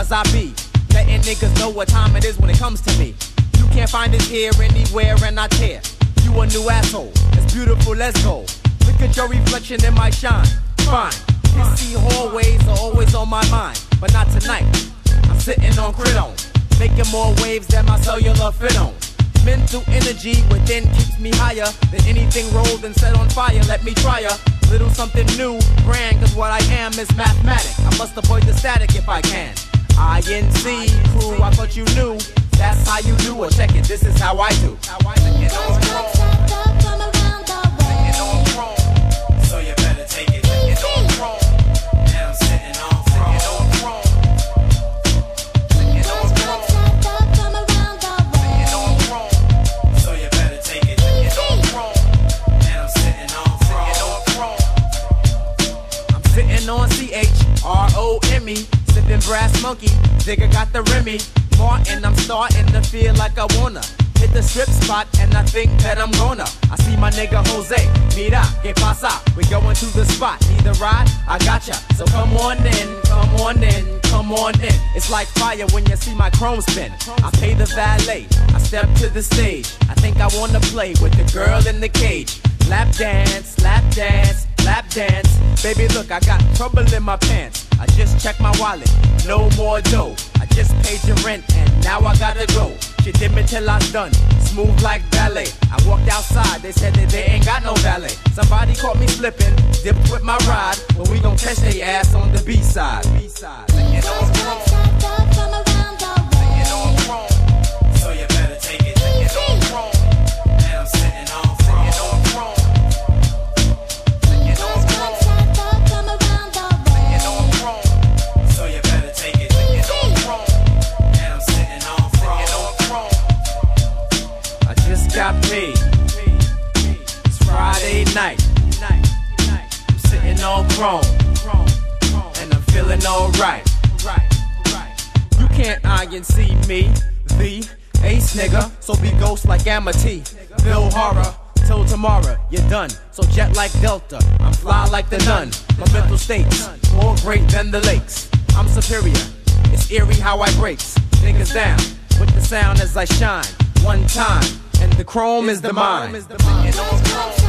cause I be letting niggas know what time it is when it comes to me. You can't find it here, anywhere, and I tear. You a new asshole, it's beautiful, let's go. Look at your reflection in my shine. Fine, PC hallways are always on my mind, but not tonight. I'm sitting on Cridon, making more waves than my cellular fit on. Mental energy within keeps me higher than anything rolled and set on fire. Let me try a little something new, grand, cause what I am is mathematic. I must avoid the static if I can. INC crew, I thought you knew. That's how you do it. Check it, this is how I do. So you better take it. Now I'm sitting on throne. So you better take it. Now I'm sitting on throne. I'm sitting on CHROME, sipping brass monkey. Digger got the Remy. Martin, I'm starting to feel like I wanna hit the strip spot, and I think that I'm gonna. I see my nigga Jose, mira, que pasa? We going to the spot, need a ride? I gotcha, so come on in, come on in, come on in. It's like fire when you see my chrome spin. I pay the valet, I step to the stage. I think I wanna play with the girl in the cage. Lap dance, lap dance, lap dance. Baby, look, I got trouble in my pants. I just checked my wallet, no more dough. I just paid your rent and now I gotta go. She did me till I'm done, smooth like ballet. I walked outside, they said that they ain't got no valet. Somebody caught me slipping, dipped with my ride, but we gon' catch they ass on the B-side. So you better take it. Now I'm sitting on throne. So you better take it. Now I'm sitting on throne. I just got paid. It's Friday night. I'm sitting on chrome, and I'm feeling alright. You can't INC me, the ace nigga, so be ghost like Amity. Bill Horror, till tomorrow, you're done. So jet like Delta, I'm fly like the nun. My mental state's more great than the lakes. I'm superior, it's eerie how I breaks niggas down with the sound as I shine. One time, and the chrome is the mine.